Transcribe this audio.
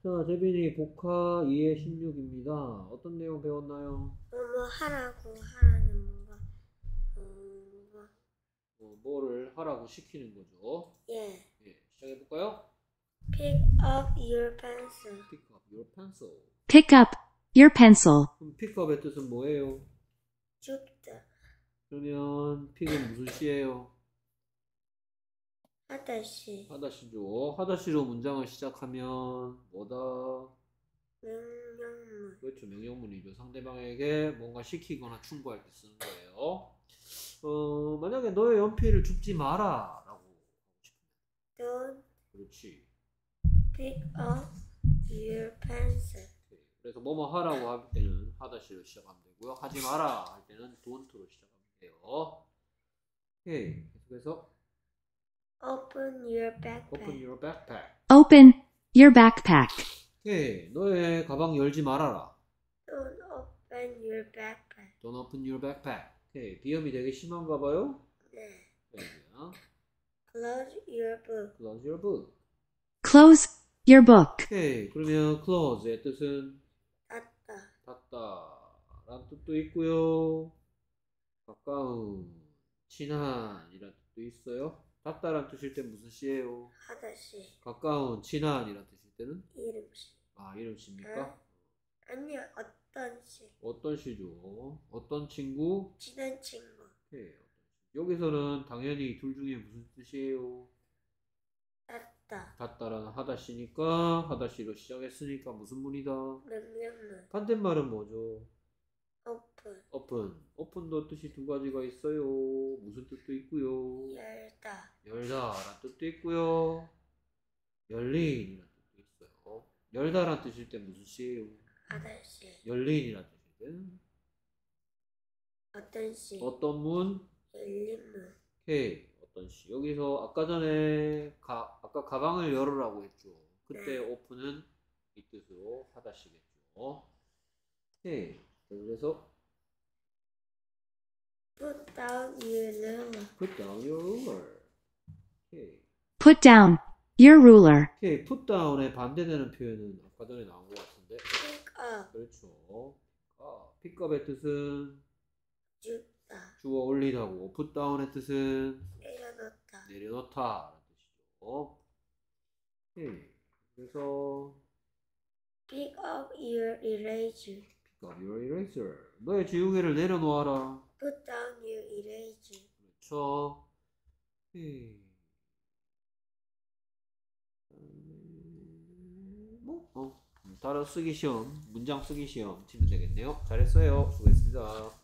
자, 재빈이 복화 2의 16입니다. 어떤 내용 배웠나요? 뭐뭐 하라고 하라는 뭔가 뭐를 하라고 시키는 거죠. 예. 예, 시작해볼까요? Pick up your pencil. Pick up your pencil. Pick up your pencil. 그럼 pick up의 뜻은 뭐예요? 줍다. 그러면 pick은 무슨 시예요? 하다시. 하다시죠. 하다시로 문장을 시작하면 뭐다? 명령문. 그렇죠. 명령문이죠. 상대방에게 뭔가 시키거나 충고할 때 쓰는 거예요. 만약에 너의 연필을 줍지 마라 라고 하고 싶으면 Don't 그렇지. pick up your pencil. 그래서 뭐뭐 하라고 할 때는 하다시로 시작하면 되고요. 하지 마라 할 때는 don't로 시작하면 돼요. 오케이. 그래서 Open your backpack. open your backpack. Open your backpack. 오케이. 너의 가방 열지 말아라. Don't open your backpack. Don't open your backpack. 오케이. 비염이 되게 심한가 봐요. 네. 여기야. Close your book. Close your book. Close your book. 오케이. 그러면 close의 뜻은 닫다. 닫다 라는 뜻도 있고요. 가까운, 친한 이란 뜻도 있어요. 닫다란 뜻일 때 무슨 시예요? 하다시. 가까운, 친한 이란 뜻일 때는 이름시. 이름 시입니까? 아니요. 어떤 시. 어떤 시죠? 어떤 친구? 친한 친구. 오케이. 여기서는 당연히 둘 중에 무슨 뜻이에요? 닫다. 닫다라는 하다시니까 하다시로 시작했으니까 무슨 문이다? 명령문. 반대말은 뭐죠? 오픈. open. open도 뜻이 두 가지가 있어요. 무슨 뜻도 있고요. 열다. 열다라는 뜻도 있고요. 열린이라는 뜻도 있어요. 열다라는 뜻일 때 무슨 시예요? 하다시. 열린이라는 뜻일 때는 어떤 시. 어떤 문? 열린문. 오케이. 어떤 시. 여기서 아까 전에 아까 가방을 열으라고 했죠. 그때 open은 이 뜻으로 하다시겠죠. 오케이. 그래서 Put down your ruler. put down your ruler. 오케이. Put down your ruler. 오케이. put down의 반대되는 표현은 아까 전에 나온 것 같은데. Pick up. 그렇죠. pick up의 뜻은 줍다. 주워 올리다고. put down의 뜻은 내려놓다. 내려놓다 라는 뜻이죠. 오케이. 그래서 Pick up your eraser. pick up your eraser. 너의 지우개를 내려놓아라. Put down your eraser. 그렇죠. 오케이. 다른 쓰기 시험, 문장 쓰기 시험 치면 되겠네요. 잘했어요. 수고했습니다.